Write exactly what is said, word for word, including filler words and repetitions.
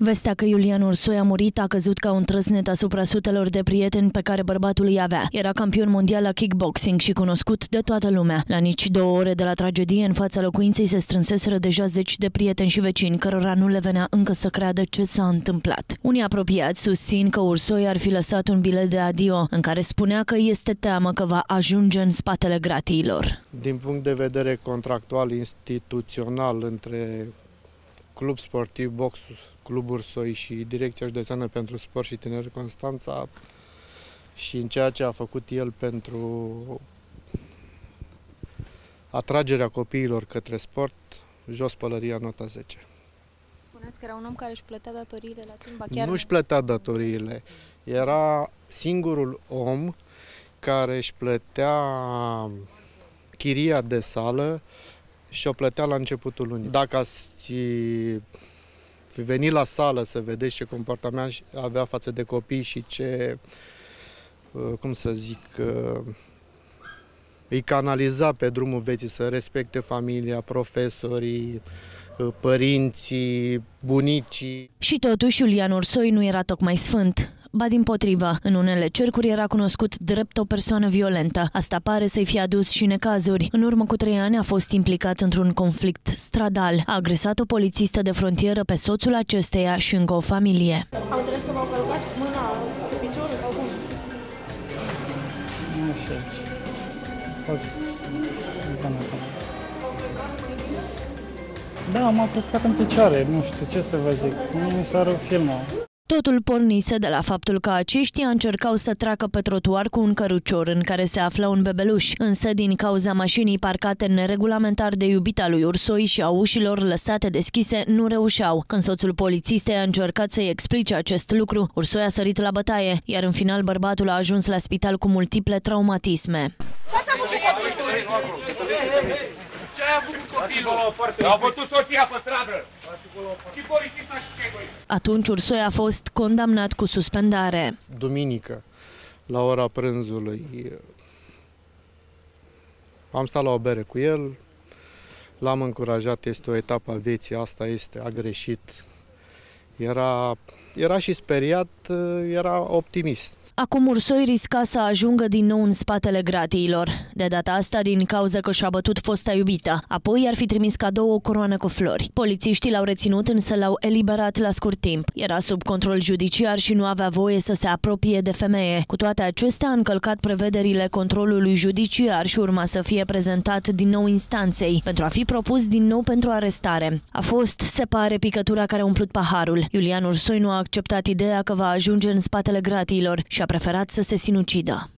Vestea că Iulian Ursoi a murit a căzut ca un trăsnet asupra sutelor de prieteni pe care bărbatul îi avea. Era campion mondial la kickboxing și cunoscut de toată lumea. La nici două ore de la tragedie, în fața locuinței se strânseseră deja zeci de prieteni și vecini, cărora nu le venea încă să creadă ce s-a întâmplat. Unii apropiați susțin că Ursoi ar fi lăsat un bilet de adio, în care spunea că este teamă că va ajunge în spatele gratiilor. Din punct de vedere contractual, instituțional, între Club Sportiv Box Club Ursoi și Direcția Județeană pentru Sport și Tineret Constanța și în ceea ce a făcut el pentru atragerea copiilor către sport, jos pălăria, nota zece. Spuneați că era un om care își plătea datoriile la timp, ba chiar nu își plătea datoriile. Era singurul om care își plătea chiria de sală și o plătea la începutul lunii. Dacă ați fi venit la sală să vedeți ce comportament avea față de copii și ce, cum să zic, îi canaliza pe drumul vieții să respecte familia, profesorii, părinții, bunicii. Și totuși, Iulian Ursoi nu era tocmai sfânt. Ba dimpotrivă, în unele cercuri era cunoscut drept o persoană violentă. Asta pare să-i fie adus și necazuri. În urmă cu trei ani a fost implicat într-un conflict stradal. A agresat o polițistă de frontieră pe soțul acesteia și încă o familie. Am înțeles că v-au călcat mâna pe piciorul sau cum? Nu știu. Da, m-a călcat în picioare, nu știu ce să vă zic. Nu mi s-a rupt filmul. Totul pornise de la faptul că aceștia încercau să treacă pe trotuar cu un cărucior în care se află un bebeluș, însă din cauza mașinii parcate neregulamentar de iubita lui Ursoi și a ușilor lăsate deschise, nu reușeau. Când soțul polițistei a încercat să-i explice acest lucru, Ursoi a sărit la bătaie, iar în final bărbatul a ajuns la spital cu multiple traumatisme. Ce a făcut copilul? A bătut soția pe stradă. Și polițista și cei doi. Atunci Ursoi a fost condamnat cu suspendare. Duminică, la ora prânzului, am stat la o bere cu el, l-am încurajat, este o etapă a vieții, asta este, a greșit. Era, era și speriat, era optimist. Acum Ursoi risca să ajungă din nou în spatele gratiilor. De data asta din cauza că și-a bătut fosta iubită. Apoi i-ar fi trimis cadou o coroană cu flori. Polițiștii l-au reținut, însă l-au eliberat la scurt timp. Era sub control judiciar și nu avea voie să se apropie de femeie. Cu toate acestea a încălcat prevederile controlului judiciar și urma să fie prezentat din nou instanței pentru a fi propus din nou pentru arestare. A fost, se pare, picătura care a umplut paharul. Iulian Ursoi nu a acceptat ideea că va ajunge în spatele gratiilor și a preferat să se sinucidă.